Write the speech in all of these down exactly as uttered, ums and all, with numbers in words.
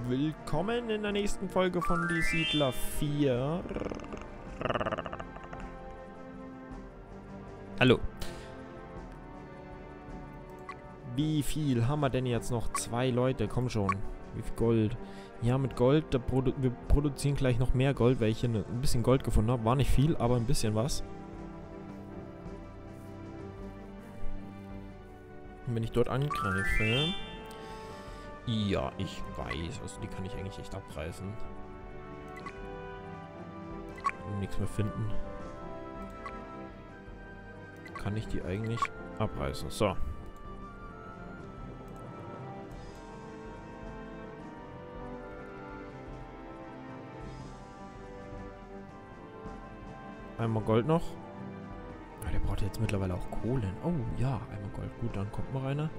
willkommen in der nächsten Folge von Die Siedler vier. Hallo. Wie viel haben wir denn jetzt noch? Zwei Leute, komm schon. Wie viel Gold? Ja, mit Gold, da produ wir produzieren gleich noch mehr Gold, weil ich hier ne, ein bisschen Gold gefunden habe. War nicht viel, aber ein bisschen was. Und wenn ich dort angreife... Ja, ich weiß. Also die kann ich eigentlich echt abreißen. Und nichts mehr finden. Kann ich die eigentlich abreißen. So. Einmal Gold noch. Ah, der braucht jetzt mittlerweile auch Kohlen. Oh, ja, einmal Gold. Gut, dann kommt noch einer.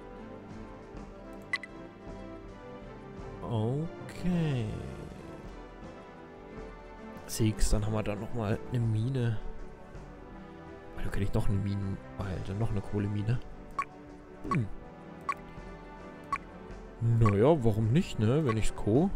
Okay. Six, dann haben wir da nochmal eine Mine. Da kann ich noch eine Mine. Alter, noch eine Kohlemine. Hm. Naja, warum nicht, ne? Wenn ich's co.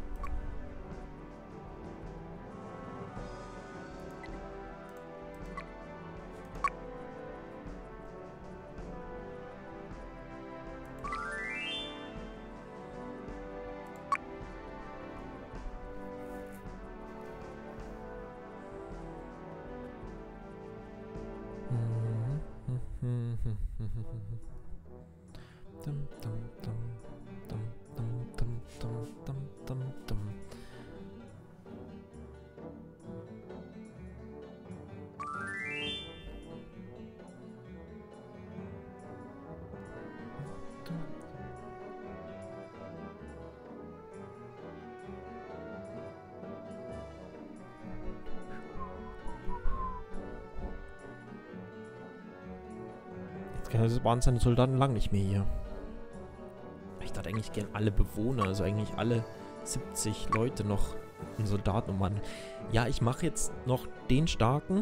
Das waren seine Soldaten lang nicht mehr hier. Ich dachte eigentlich gern alle Bewohner, also eigentlich alle siebzig Leute noch in Soldaten umwandeln. Ja, ich mache jetzt noch den starken.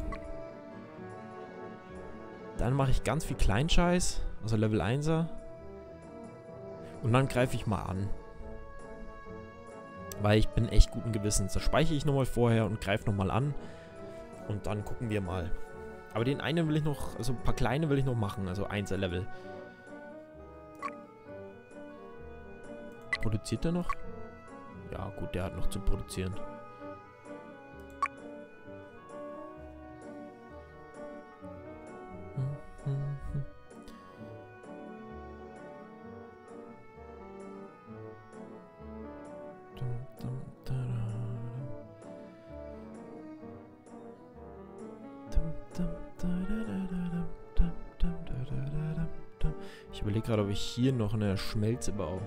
Dann mache ich ganz viel Kleinscheiß, also Level einser. Und dann greife ich mal an. Weil ich bin echt guten Gewissens. Da speichere ich nochmal vorher und greife nochmal an. Und dann gucken wir mal. Aber den einen will ich noch, also ein paar kleine will ich noch machen, also einser Level. Produziert der noch? Ja gut, der hat noch zu produzieren. Ich überlege gerade, ob ich hier noch eine Schmelze baue.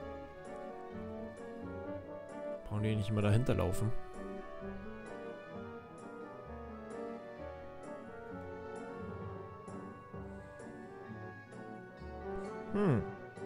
Brauchen die nicht immer dahinter laufen? Hm.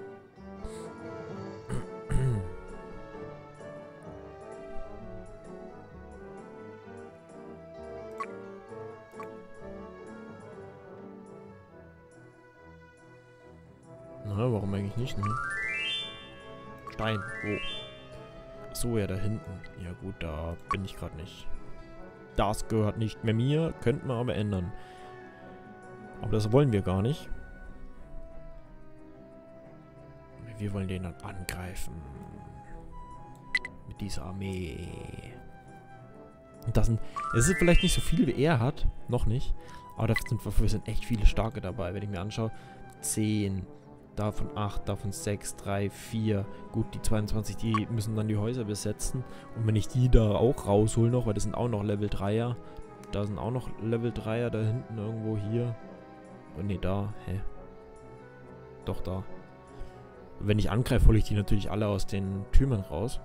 Na, warum eigentlich nicht, ne? Stein. Oh. So, ja, da hinten. Ja gut, da bin ich gerade nicht. Das gehört nicht mehr mir. Könnten wir aber ändern. Aber das wollen wir gar nicht. Wir wollen den dann angreifen. Mit dieser Armee. Und das sind... Es ist vielleicht nicht so viel, wie er hat. Noch nicht. Aber dafür sind echt viele starke dabei. Wenn ich mir anschaue. zehn... Davon acht, davon sechs, drei, vier. Gut, die zweiundzwanzig, die müssen dann die Häuser besetzen. Und wenn ich die da auch raushole noch, weil das sind auch noch Level dreier. Da sind auch noch Level dreier da hinten irgendwo hier. Oh ne, da. Hä? Doch, da. Und wenn ich angreife, hole ich die natürlich alle aus den Türmen raus.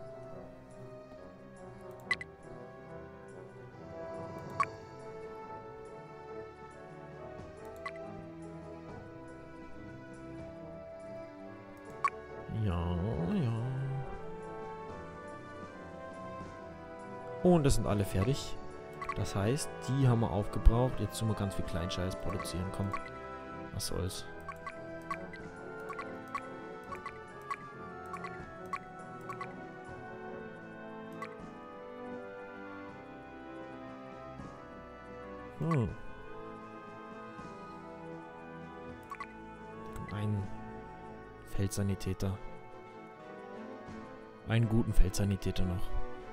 Ja, ja. Und das sind alle fertig. Das heißt, die haben wir aufgebraucht. Jetzt tun wir ganz viel Kleinscheiß produzieren. Komm, was soll's. Hm. Ein Feldsanitäter. Einen guten Feldsanitäter noch.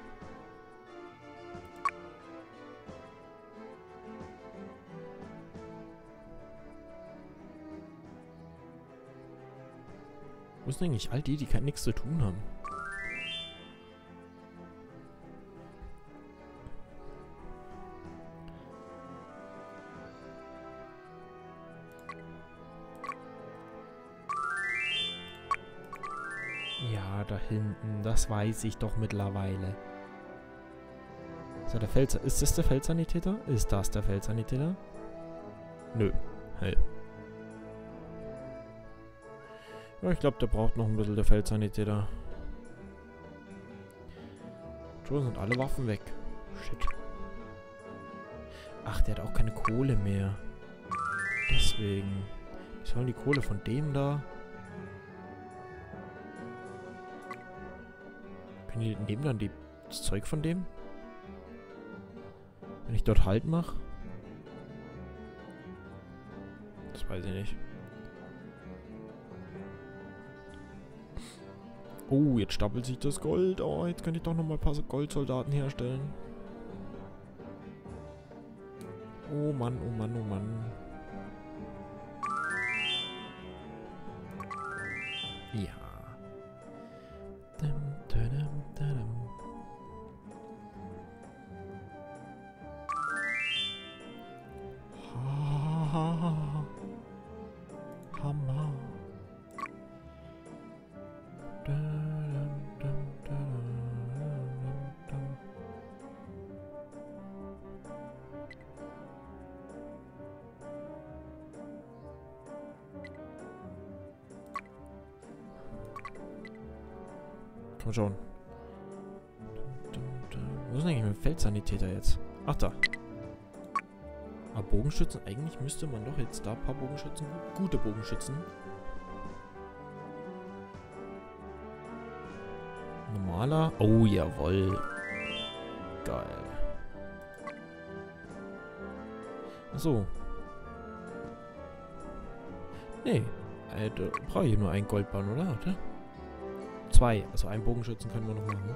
Wo sind eigentlich all die, die kein nichts zu tun haben? Ja, da hinten. Das weiß ich doch mittlerweile. So, der Fels ist das der Feldsanitäter? Ist das der Feldsanitäter? Nö. Hell. Ja, ich glaube, der braucht noch ein bisschen, der Feldsanitäter. Schon sind alle Waffen weg. Shit. Ach, der hat auch keine Kohle mehr. Deswegen. Die sollen die Kohle von dem da. Können die nehmen dann die, das Zeug von dem? Wenn ich dort Halt mache? Das weiß ich nicht. Oh, jetzt stapelt sich das Gold. Oh, jetzt kann ich doch nochmal ein paar Goldsoldaten herstellen. Oh Mann, oh Mann, oh Mann. Ja. Dum, dum, dum. Ha, Hammer. Dum, dum, dum, dum. Komm schon. Wo ist denn eigentlich mein Feldsanitäter jetzt? Ach, da. Aber Bogenschützen, eigentlich müsste man doch jetzt da ein paar Bogenschützen, gute Bogenschützen. Normaler. Oh, jawohl. Geil. Achso. Nee. Äh, da brauche ich nur einen Goldbahn, oder? Warte. Zwei. Also einen Bogenschützen können wir noch machen.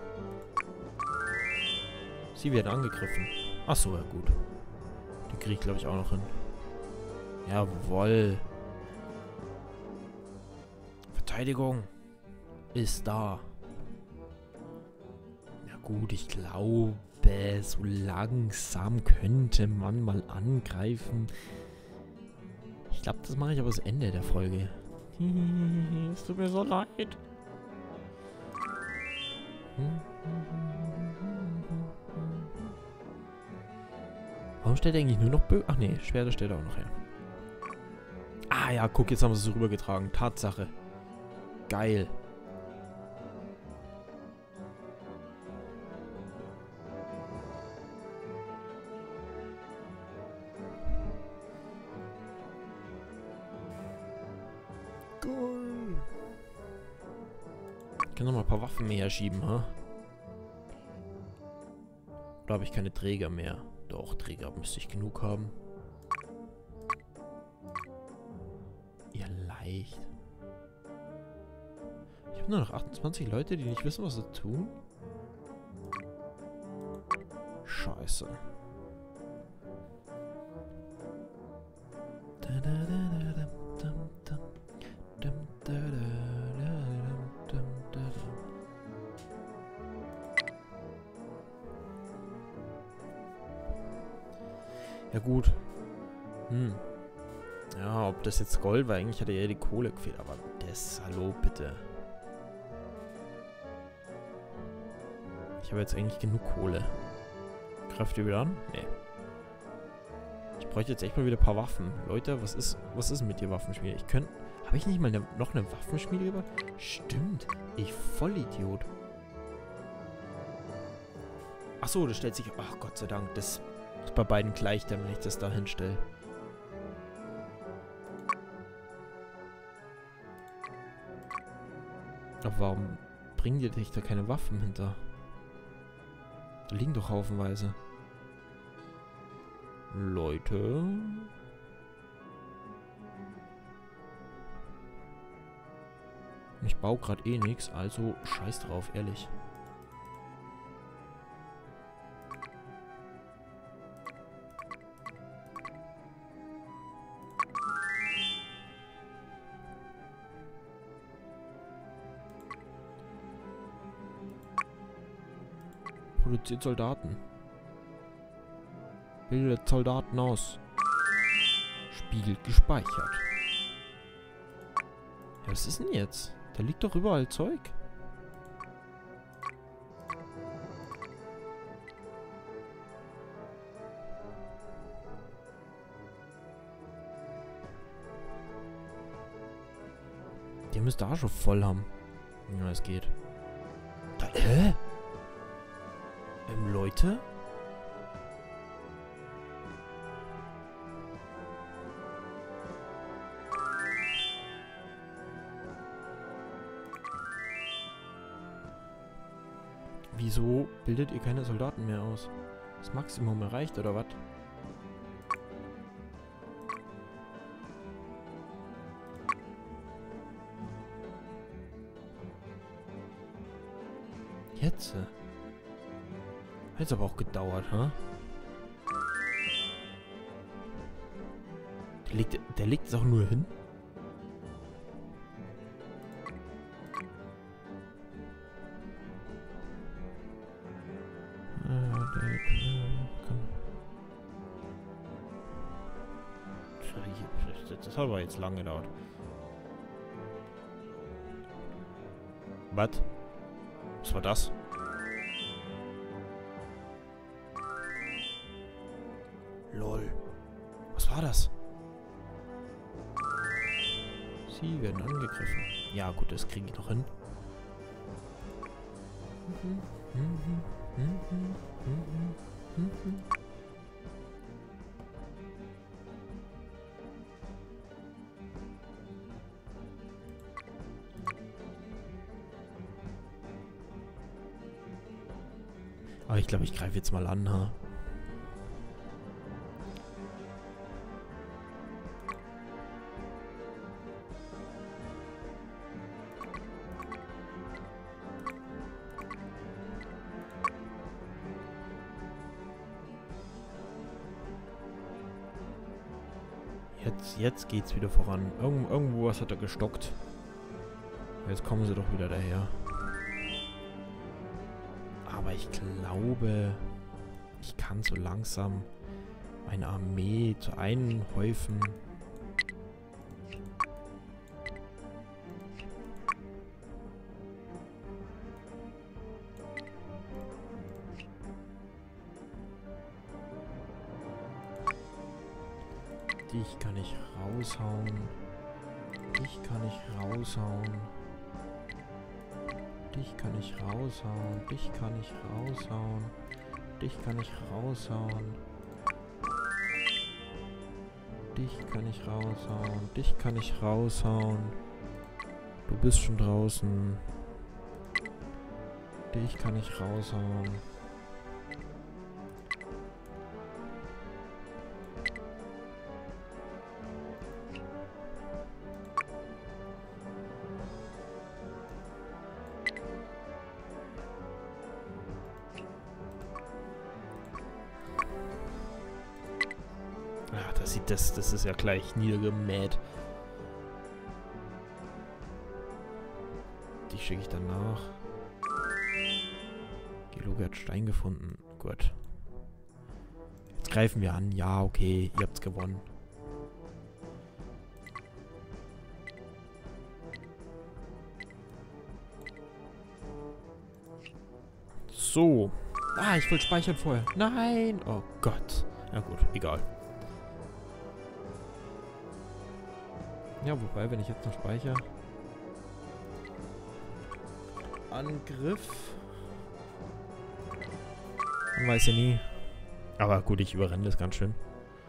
Sie werden angegriffen. Achso, ja gut. Den kriege ich, glaube ich, auch noch hin. Jawohl. Verteidigung ist da. Ja gut, ich glaube, so langsam könnte man mal angreifen. Ich glaube, das mache ich aber das Ende der Folge. Es tut mir so leid. Warum steht eigentlich nur noch Bö... Ach nee, Schwerter steht auch noch her. Ah ja, guck, jetzt haben wir es so rübergetragen. Tatsache. Geil. Geil. Ich kann noch mal ein paar Waffen mehr schieben, ha? Oder habe ich keine Träger mehr? Doch, Träger müsste ich genug haben. Ja, leicht. Ich habe nur noch achtundzwanzig Leute, die nicht wissen, was sie tun. Scheiße. Ja gut. Hm. Ja, ob das jetzt Gold war, eigentlich hatte ja die Kohle gefehlt, aber das, hallo, bitte. Ich habe jetzt eigentlich genug Kohle. Greift ihr wieder an? Nee. Ich bräuchte jetzt echt mal wieder ein paar Waffen. Leute, was ist, was ist mit dir, Waffenschmiede? Ich könnte... Habe ich nicht mal eine, noch eine Waffenschmiede gebaut? Stimmt. Ich Vollidiot. Achso, das stellt sich... Ach, Gott sei Dank. Das ist bei beiden gleich, wenn ich das da hinstelle. Aber warum bringen die dich da keine Waffen hinter? Da liegen doch haufenweise. Leute. Ich baue gerade eh nichts, also scheiß drauf, ehrlich. Produziert Soldaten. Bildet Soldaten aus. Spiegelt gespeichert. Ja, was ist denn jetzt? Da liegt doch überall Zeug. Die müsste da schon voll haben. Ja, es geht. Da, hä? Ähm, Leute? Wieso bildet ihr keine Soldaten mehr aus? Das Maximum erreicht, oder was? Jetzt? Hat jetzt aber auch gedauert, hä? Der legt, der legt es auch nur hin. Das hat aber jetzt lange gedauert. Was? Was war das? Lol. Was war das? Sie werden angegriffen. Ja gut, das kriege ich noch hin. Aber ich glaube, ich greife jetzt mal an, ha? Jetzt, jetzt geht's wieder voran. Irgend, irgendwo was hat er gestockt. Jetzt kommen sie doch wieder daher. Aber ich glaube, ich kann so langsam meine Armee zu einhäufen. Dich kann ich raushauen. Dich kann ich raushauen. Dich kann ich raushauen. Dich kann ich raushauen. Dich kann ich raushauen. Dich kann ich raushauen. Dich kann ich raushauen. Du bist schon draußen. Dich kann ich raushauen. Ach, das sieht das, das ist ja gleich niedergemäht. Die schicke ich dann nach. Geloge hat Stein gefunden. Gut. Jetzt greifen wir an. Ja, okay, ihr habt's gewonnen. So. Ah, ich wollte speichern vorher. Nein. Oh Gott. Ja gut, egal. Ja, wobei, wenn ich jetzt noch speichere. Angriff. Man weiß ja nie. Aber gut, ich überrenne das ganz schön.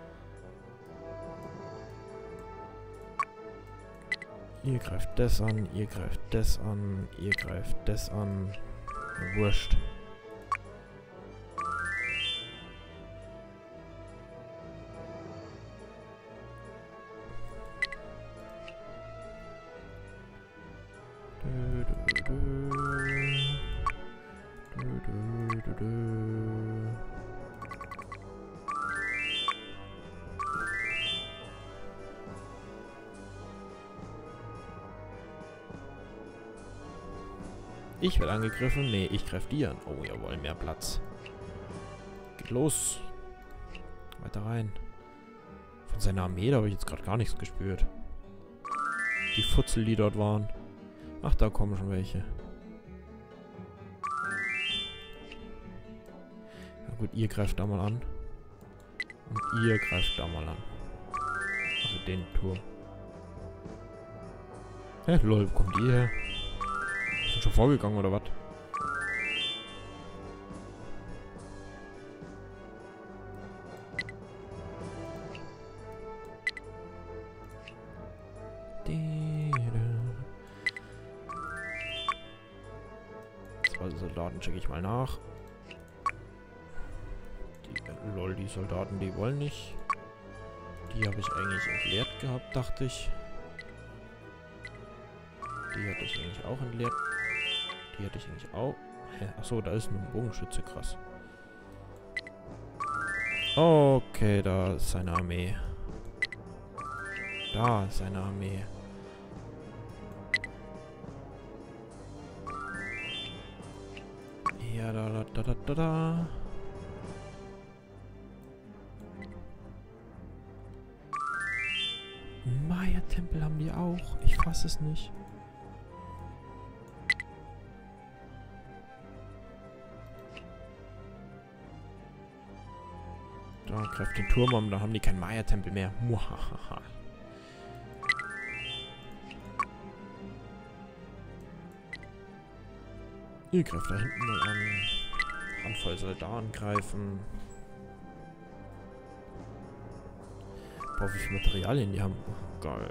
Ihr greift das an, ihr greift das an, ihr greift das an. Ja, wurscht. dö. Ich werde angegriffen. Nee, ich greife die an. Oh, jawohl, mehr Platz. Geht los. Weiter rein. Von seiner Armee, da habe ich jetzt gerade gar nichts gespürt. Die Futzel, die dort waren. Ach, da kommen schon welche. Na gut, ihr greift da mal an. Und ihr greift da mal an. Also den Turm. Hä, lol, wo kommt ihr her? Sind schon vorgegangen, oder was? Zwei Soldaten checke ich mal nach. Die, äh, lol, die Soldaten, die wollen nicht. Die habe ich eigentlich entleert gehabt, dachte ich. Die hatte ich eigentlich auch entleert. Die hatte ich eigentlich auch. Hä? Achso, da ist ein Bogenschütze, krass. Okay, da ist seine Armee. Da ist seine Armee. Ja, da, da, da, da, da, da. Maya-Tempel haben die auch. Ich fasse es nicht. Da, greift den Turm an, da haben die keinen Maya-Tempel mehr. Muhahaha. Ihr greift da hinten mal an. Handvoll Soldaten greifen. Boah, wie viel Materialien die haben. Oh, geil.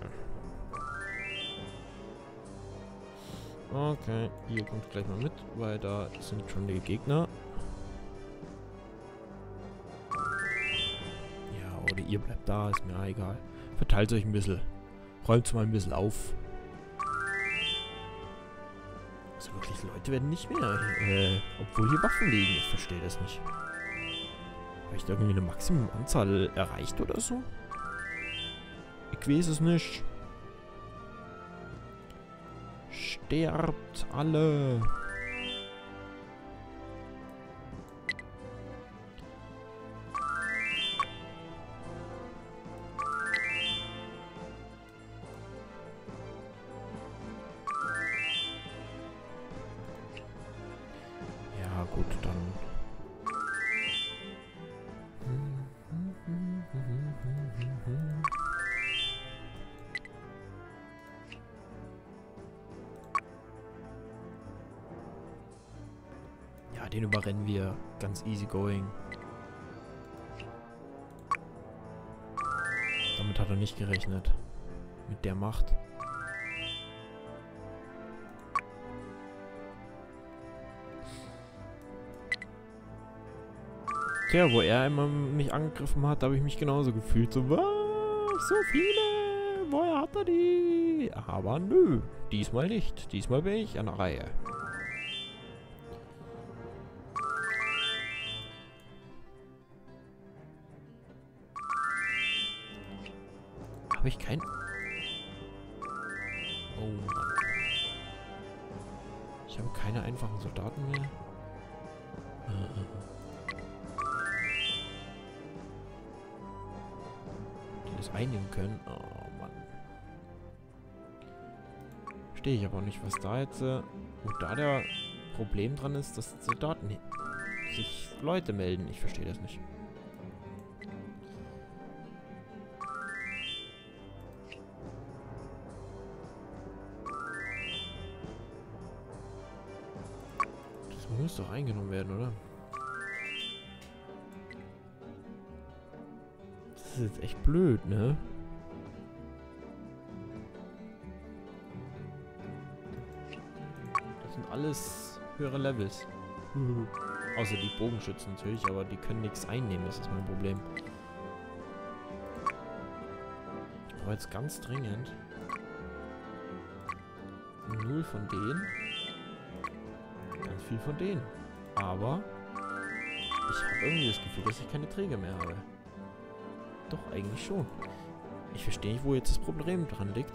Okay, ihr kommt gleich mal mit, weil da sind schon die Gegner. Ja, oder ihr bleibt da, ist mir egal. Verteilt euch ein bisschen. Räumt mal ein bisschen auf. Also wirklich, Leute werden nicht mehr, äh, obwohl hier Waffen liegen. Ich verstehe das nicht. Habe ich da irgendwie eine Maximumanzahl erreicht oder so? Ich weiß es nicht. Sterbt alle. Ja, gut, dann. Ja, den überrennen wir ganz easy going. Damit hat er nicht gerechnet. Mit der Macht. Tja, wo er immer mich angegriffen hat, habe ich mich genauso gefühlt. So, was? So viele? Woher hat er die? Aber nö, diesmal nicht. Diesmal bin ich an der Reihe. Habe ich kein... Oh Mann. Ich habe keine einfachen Soldaten mehr. Die das einnehmen können. Oh Mann. Verstehe ich aber nicht, was da jetzt... Äh, wo da der Problem dran ist, dass Soldaten sich Leute melden. Ich verstehe das nicht. Muss doch eingenommen werden, oder? Das ist jetzt echt blöd, ne? Das sind alles höhere Levels. Außer die Bogenschützen natürlich, aber die können nichts einnehmen, das ist mein Problem. Aber jetzt ganz dringend. Null von denen. Ganz viel von denen. Aber Ich habe irgendwie das Gefühl, dass ich keine Träger mehr habe. Doch, eigentlich schon. Ich verstehe nicht, wo jetzt das Problem dran liegt.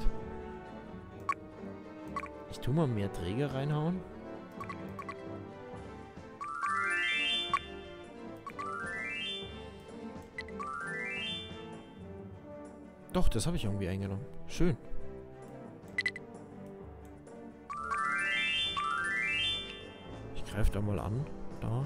Ich tue mal mehr Träger reinhauen. Doch, das habe ich irgendwie eingenommen. Schön. Ich greife da mal an. Da.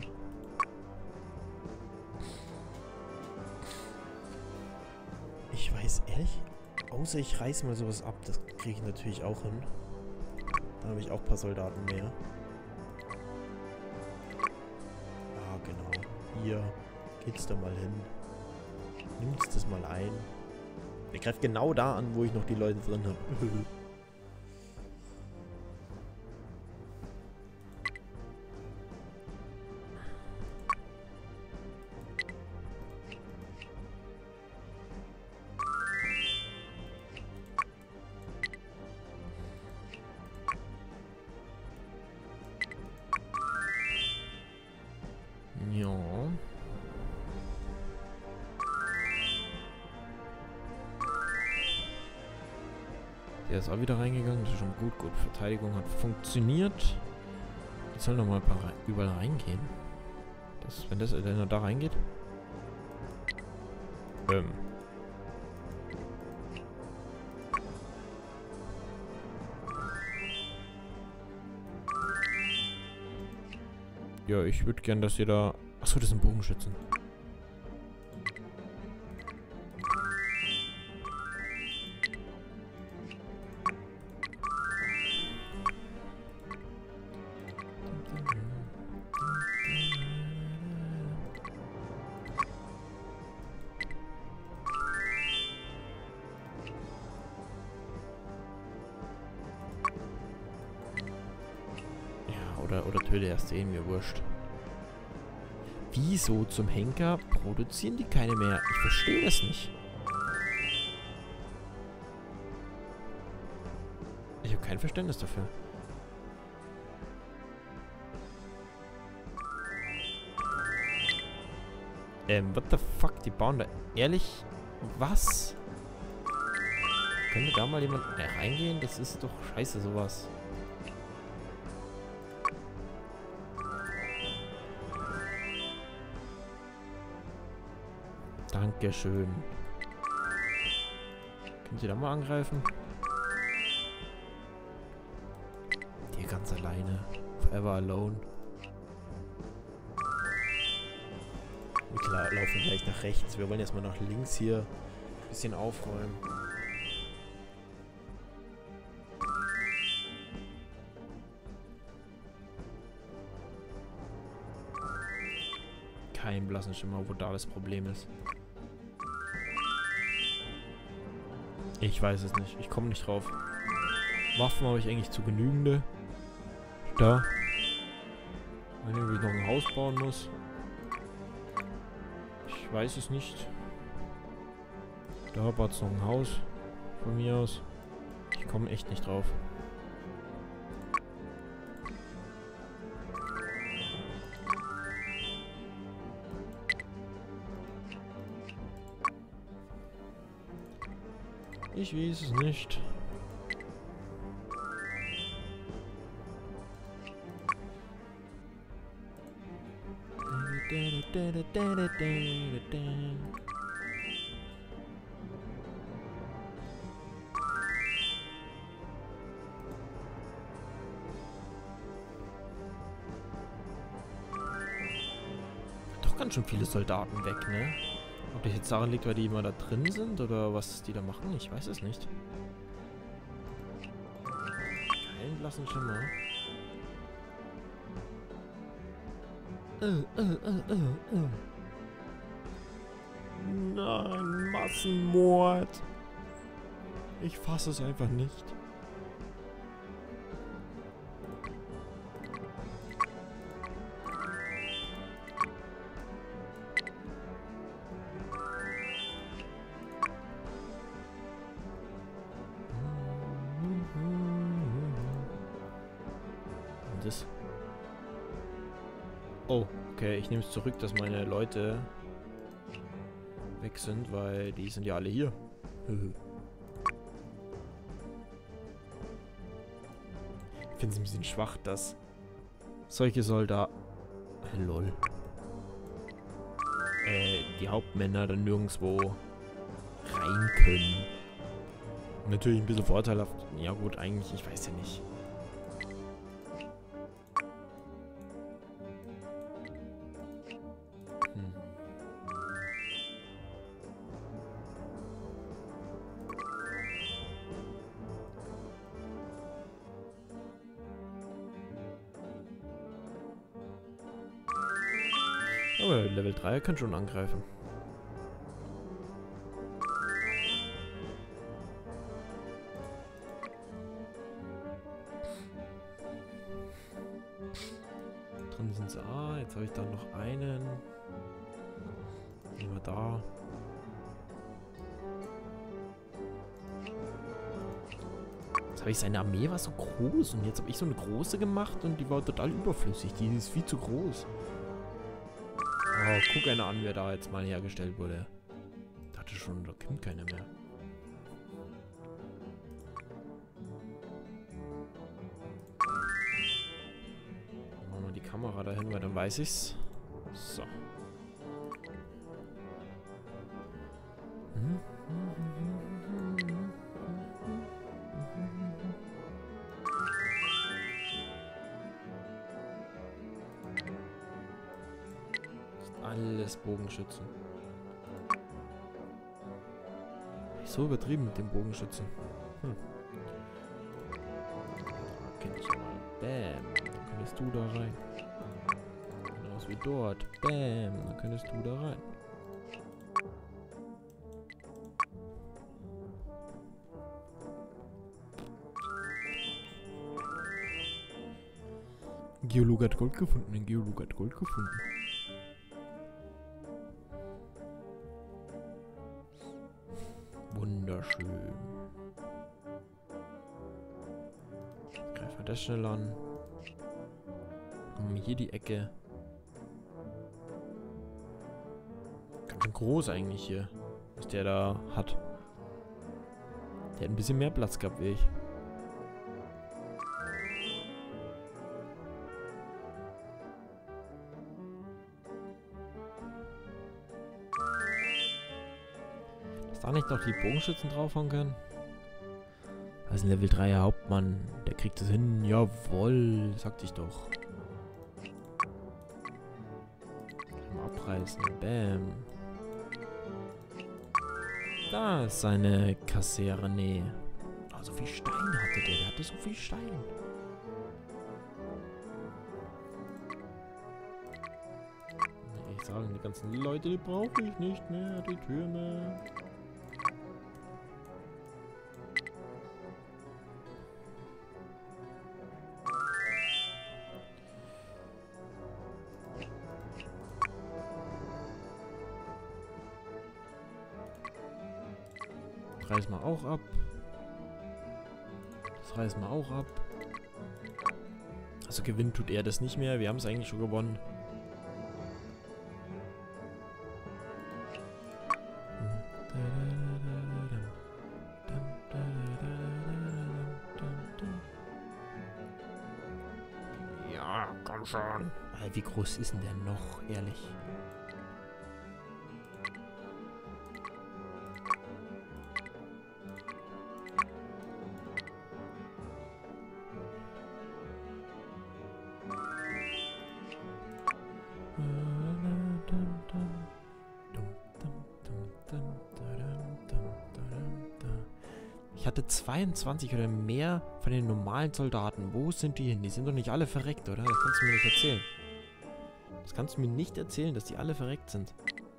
Ich weiß ehrlich, außer ich reiß mal sowas ab, das kriege ich natürlich auch hin. Da habe ich auch ein paar Soldaten mehr. Ja, genau. Hier, geht's da mal hin. Nimmst das mal ein. Der greift genau da an, wo ich noch die Leute drin habe. Ja. Der ist auch wieder reingegangen. Das ist schon gut. Gut. Verteidigung hat funktioniert. Jetzt sollen noch mal ein paar rein, überall reingehen. Das, wenn das wenn er da reingeht. Ähm. Ja, ich würde gern, dass ihr da... Achso, das sind Bogenschützen. Oder, oder töte erst den, mir wurscht. Wieso zum Henker produzieren die keine mehr? Ich verstehe das nicht. Ich habe kein Verständnis dafür. Ähm, what the fuck? Die bauen da... Ehrlich? Was? Könnte da mal jemand äh, reingehen? Das ist doch scheiße, sowas. Dankeschön. Könnt ihr da mal angreifen? Die ganz alleine. Forever alone. Und klar, laufen gleich nach rechts. Wir wollen erstmal nach links hier ein bisschen aufräumen. Kein blassen Schimmer, wo da das Problem ist. Ich weiß es nicht. Ich komme nicht drauf. Waffen habe ich eigentlich zu genügende. Da. Wenn ich noch ein Haus bauen muss. Ich weiß es nicht. Da baut es noch ein Haus. Von mir aus. Ich komme echt nicht drauf. Ich weiß es nicht. Doch ganz schön viele Soldaten weg, ne? Ob das jetzt daran liegt, weil die immer da drin sind oder was die da machen, ich weiß es nicht. Keinen blassen Schimmer. Äh, äh, äh, äh, äh. Nein, Massenmord. Ich fasse es einfach nicht. Das. Oh, okay, ich nehme es zurück, dass meine Leute weg sind, weil die sind ja alle hier. Ich finde es ein bisschen schwach, dass solche Soldaten... Lol. Äh, die Hauptmänner dann nirgendwo rein können. Natürlich ein bisschen vorteilhaft. Ja gut, eigentlich, ich weiß ja nicht. Hm. Aber Level drei kann schon angreifen. Drin sind sie. Ah, jetzt habe ich da noch einen. Nehmen wir da. Jetzt habe ich seine Armee war so groß und jetzt habe ich so eine große gemacht und die war total überflüssig. Die ist viel zu groß. Oh, guck einer an, wer da jetzt mal hergestellt wurde. Ich dachte schon, da kommt keiner mehr. Machen wir die Kamera dahin, weil dann weiß ich's. So. Alles Bogenschützen. So übertrieben mit dem Bogenschützen. Hm. Kenn ich mal. Bam. Dann könntest du da rein. Genauso wie dort. Bam. Dann könntest du da rein. Geologe hat Gold gefunden. Ein Geologe hat Gold gefunden. Wunderschön. Greifen wir das schnell an. Machen wir hier die Ecke. Ganz schön groß eigentlich hier, was der da hat. Der hat ein bisschen mehr Platz gehabt wie ich. Da nicht noch die Bogenschützen draufhauen können? Also ein Level drei Hauptmann, der kriegt das hin. Jawohl, sagte ich doch. Mal abreißen. Bam. Da ist seine Kaserne. Oh, so viel Stein hatte der. Der hatte so viel Stein. Ich sage, die ganzen Leute, die brauche ich nicht mehr. Die Türme. Reißen wir auch ab. Das reißen wir auch ab. Also gewinnen tut er das nicht mehr. Wir haben es eigentlich schon gewonnen. Ja, komm schon. Wie groß ist denn der noch, ehrlich? Ich hatte zweiundzwanzig oder mehr von den normalen Soldaten. Wo sind die hin? Die sind doch nicht alle verreckt, oder? Das kannst du mir nicht erzählen. Das kannst du mir nicht erzählen, dass die alle verreckt sind.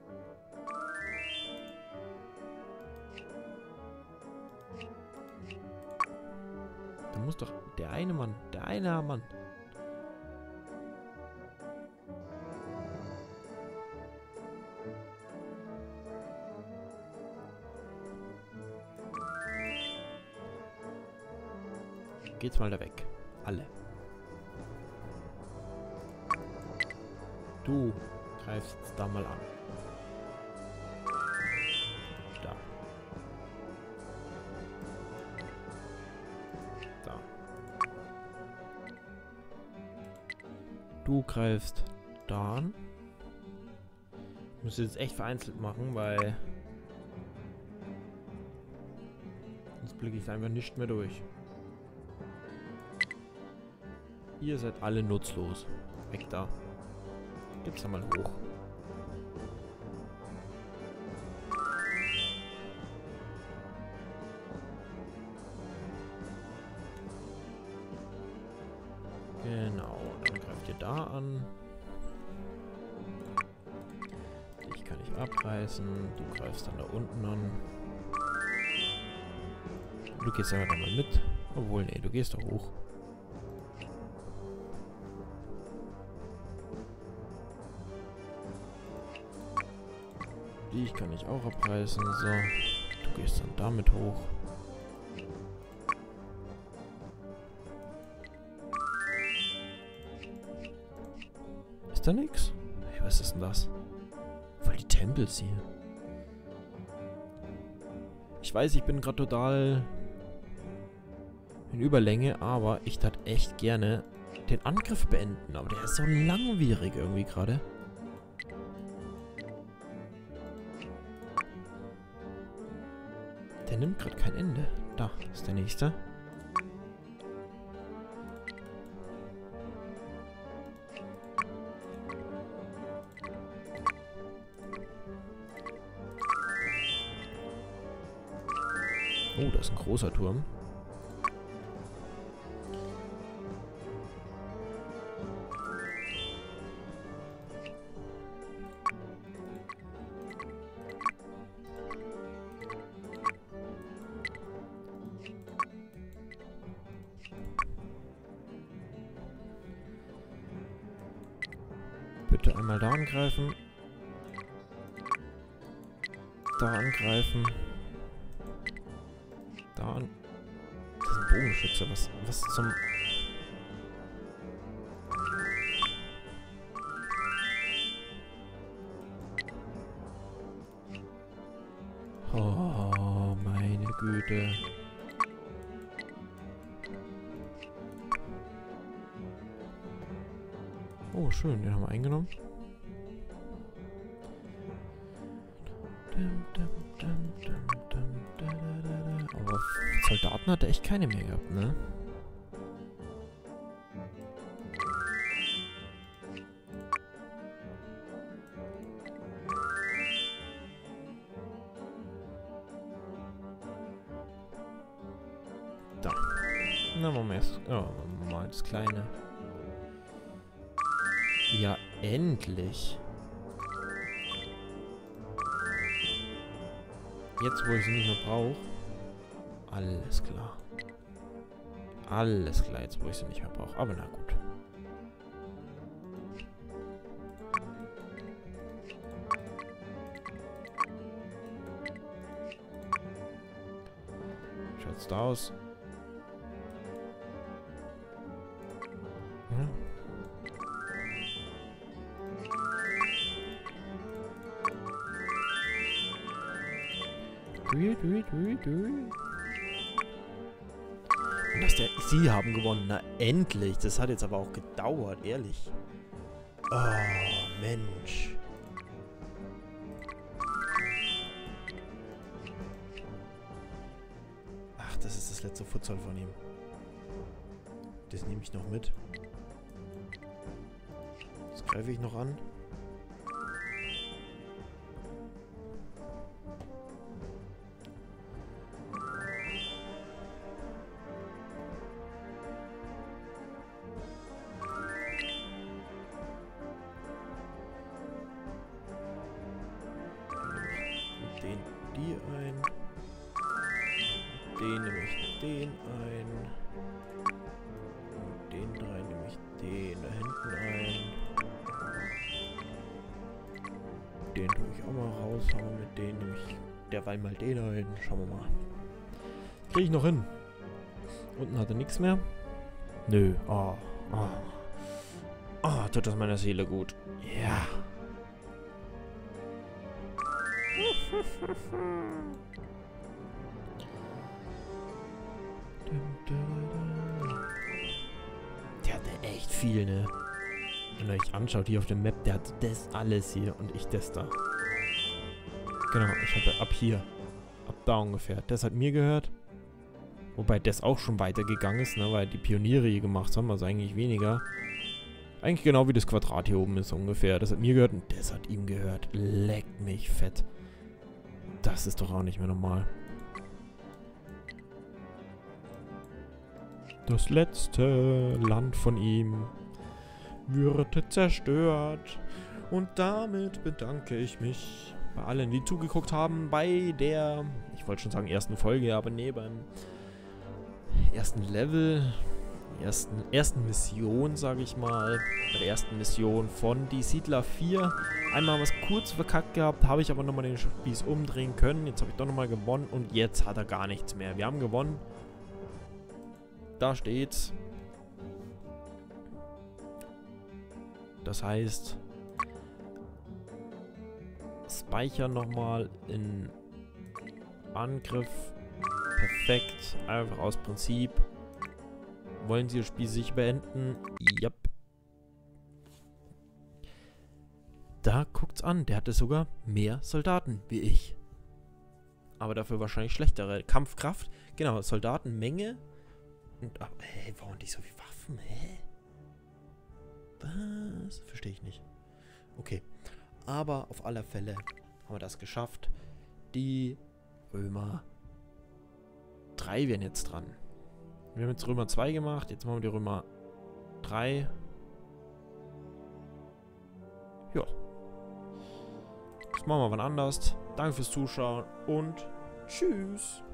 Da muss doch der eine Mann, der eine Mann. Geht's mal da weg. Alle. Du greifst jetzt da mal an. Da. Da. Du greifst da an. Ich muss jetzt echt vereinzelt machen, weil sonst blicke ich einfach nicht mehr durch. Ihr seid alle nutzlos. Weg da. Gib's da mal hoch. Genau, dann greift ihr da an. Dich kann ich abreißen. Du greifst dann da unten an. Du gehst aber da mal mit. Obwohl, nee, du gehst da hoch. Die kann ich auch abreißen. So. Du gehst dann damit hoch. Ist da nix? Hey, was ist denn das? Voll die Tempels hier. Ich weiß, ich bin gerade total in Überlänge, aber ich tat echt gerne den Angriff beenden. Aber der ist so langwierig irgendwie gerade. Der nimmt gerade kein Ende. Da ist der nächste. Oh, das ist ein großer Turm. Bitte einmal da angreifen. Da angreifen. Da an. Das ist ein Bogenschütze. Was, was zum... Oh, meine Güte. Oh, schön, den haben wir eingenommen. Aber Soldaten hat er echt keine mehr gehabt, ne? Da. Na, machen wir erst. Oh, mal das Kleine. Ja, endlich. Jetzt, wo ich sie nicht mehr brauche. Alles klar. Alles klar, jetzt, wo ich sie nicht mehr brauche. Aber na gut. Schaut's da aus? Ja. Und dass der... Sie haben gewonnen. Na, endlich. Das hat jetzt aber auch gedauert, ehrlich. Oh, Mensch. Ach, das ist das letzte Futsal von ihm. Das nehme ich noch mit. Das greife ich noch an. Den, die ein. Den nehme ich den ein. Und den drei nehme ich den da hinten ein. Den tue ich auch mal raus. Haben wir mit denen nehme ich derweil mal den ein. Schauen wir mal. Kriege ich noch hin. Unten hat er nichts mehr. Nö. Oh. Oh. Oh, tut das meiner Seele gut. Ja. Der hat ja echt viel, ne? Wenn ihr euch anschaut hier auf der Map, der hat das alles hier und ich das da. Genau, ich hatte ab hier. Ab da ungefähr. Das hat mir gehört. Wobei das auch schon weitergegangen ist, ne? Weil die Pioniere hier gemacht haben, also eigentlich weniger. Eigentlich genau wie das Quadrat hier oben ist ungefähr. Das hat mir gehört und das hat ihm gehört. Leckt mich fett. Das ist doch auch nicht mehr normal. Das letzte Land von ihm würde zerstört. Und damit bedanke ich mich bei allen, die zugeguckt haben bei der, ich wollte schon sagen ersten Folge, aber nee, beim ersten Level, ersten, ersten Mission, sage ich mal, bei der ersten Mission von Die Siedler vier. Einmal was kurz verkackt gehabt, habe ich aber nochmal den Spieß umdrehen können. Jetzt habe ich doch nochmal gewonnen und jetzt hat er gar nichts mehr. Wir haben gewonnen. Da steht's. Das heißt, speichern nochmal in Angriff. Perfekt. Einfach aus Prinzip. Wollen Sie das Spiel sich beenden? Yep. Da guckt's an. Der hatte sogar mehr Soldaten wie ich. Aber dafür wahrscheinlich schlechtere Kampfkraft. Genau, Soldatenmenge. Und, ach, hä, warum nicht so viele Waffen? Hä? Was? Verstehe ich nicht. Okay. Aber auf alle Fälle haben wir das geschafft. Die Römer drei wären jetzt dran. Wir haben jetzt Römer zwei gemacht. Jetzt machen wir die Römer drei. Ja. Das machen wir wann anders. Danke fürs Zuschauen und tschüss.